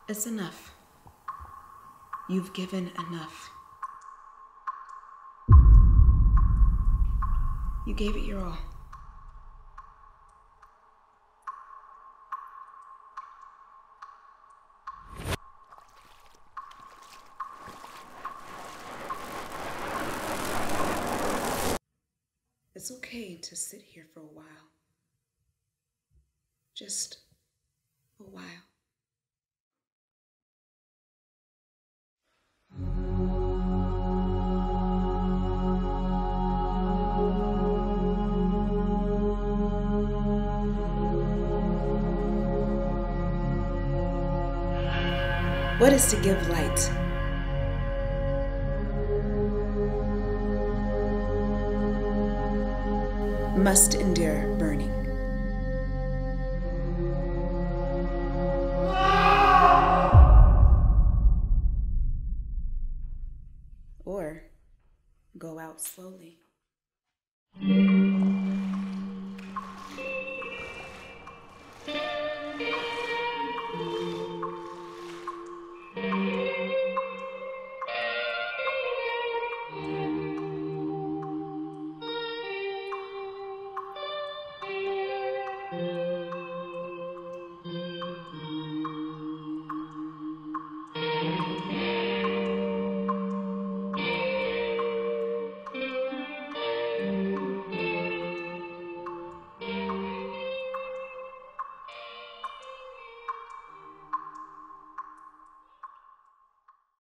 It's enough. You've given enough. You gave it your all. It's okay to sit here for a while. Just a while. What is to give light? Must endure burning. Or go out slowly.